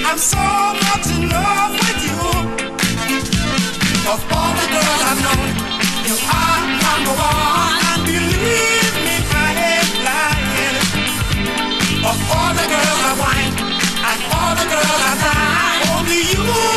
I'm so much in love with you. Of all the girls I've known, you are number one. And believe me, I ain't lying. Of all the girls I wine and all the girls I die, only you